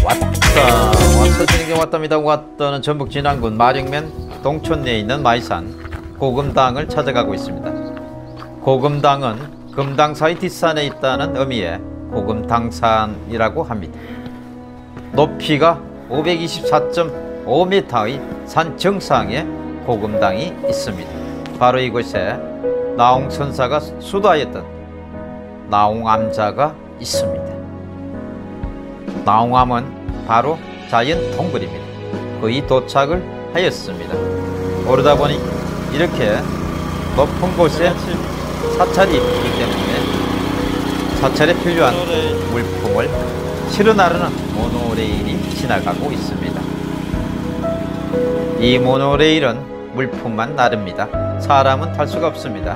왔어 진에게 왔답니다. 왔더는 전북 진안군 마령면 동촌내에 있는 마이산 고금당을 찾아가고 있습니다. 고금당은 금당사의 뒷산에 있다는 의미의 고금당산이라고 합니다. 높이가 524.5m의 산 정상에 고금당이 있습니다. 바로 이곳에 나홍선사가 수도하였던 나홍암자가 있습니다. 나홍암은 바로 자연 동굴입니다. 거의 도착을 하였습니다. 오르다 보니 이렇게 높은 곳에 사찰이 있기 때문에 사찰에 필요한 물품을 실어 나르는 모노레일이 지나가고 있습니다. 이 모노레일은 물품만 나릅니다. 사람은 탈 수가 없습니다.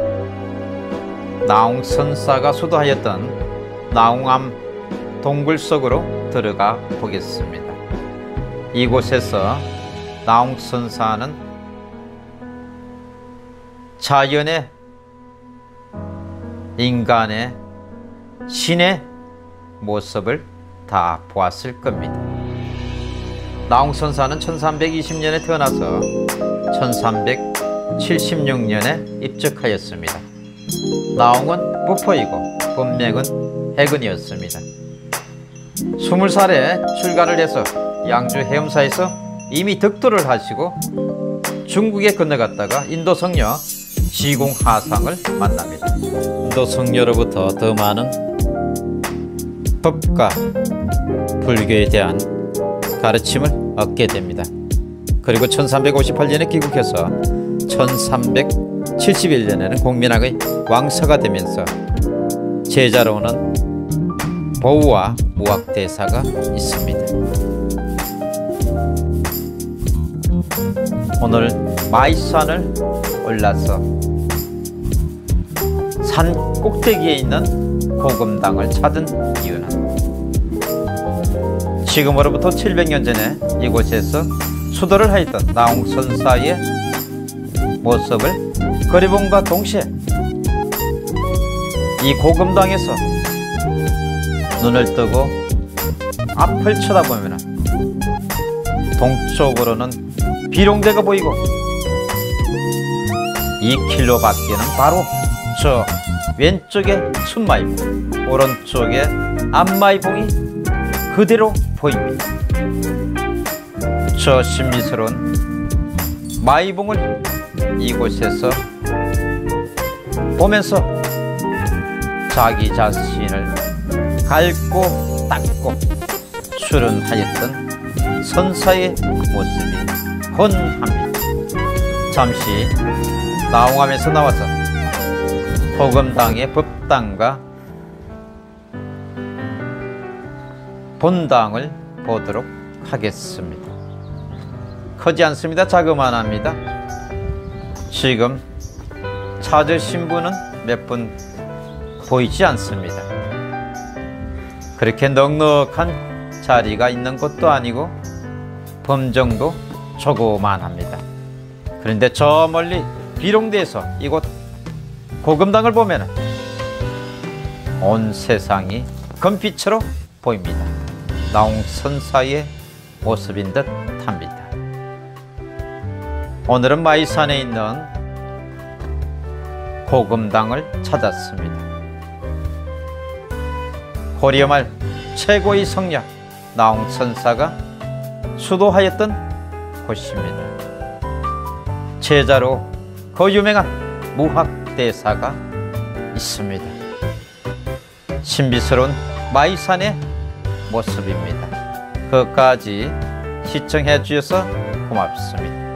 나홍선사가 수도하였던 나홍암 동굴 속으로 들어가 보겠습니다. 이곳에서 나홍선사는 자연의, 인간의, 신의 모습을 다 보았을 겁니다. 나홍선사는 1320년에 태어나서 1376년에 입적하였습니다. 나홍은 부포이고 본명은 해근이었습니다. 20살에 출가를 해서 양주 해엄사에서 이미 덕도를 하시고 중국에 건너갔다가 인도 성녀 지공하상을 만납니다. 인도 성녀로부터 더 많은 법과 불교에 대한 가르침을 얻게 됩니다. 그리고 1358년에 귀국해서 1371년에는 공민왕의 왕서가 되면서 제자로는 보우와 무학대사가 있습니다. 오늘 마이산을 올라서 산 꼭대기에 있는 고금당을 찾은 이유는 지금으로부터 700년 전에 이곳에서 수도를 하였던 나홍선사의 모습을 그려봄과 동시에 이 고금당에서 눈을 뜨고 앞을 쳐다보면 동쪽으로는 비룡대가 보이고 2km 밖에는 바로 저 왼쪽에 순마이봉, 오른쪽에 앞마이봉이 그대로 보입니다. 저 신비스러운 마이봉을 이곳에서 보면서 자기 자신을 갈고 닦고 출연하였던 선사의 모습이 훤합니다. 잠시 나홍암에서 나와서 고금당의 법당과 본당을 보도록 하겠습니다. 크지 않습니다. 자그만합니다. 지금 찾으신 분은 몇 분 보이지 않습니다. 그렇게 넉넉한 자리가 있는 곳도 아니고 범정도 조그만합니다. 그런데 저 멀리 비룡대에서 이곳 고금당을 보면 온 세상이 금빛으로 보입니다. 나홍선사의 모습인 듯 합니다. 오늘은 마이산에 있는 고금당을 찾았습니다. 고려 말 최고의 성녀 나홍선사가 수도하였던 곳입니다. 제자로 그 유명한 무학대사가 있습니다. 신비스러운 마이산의 모습입니다. 끝까지 시청해 주셔서 고맙습니다.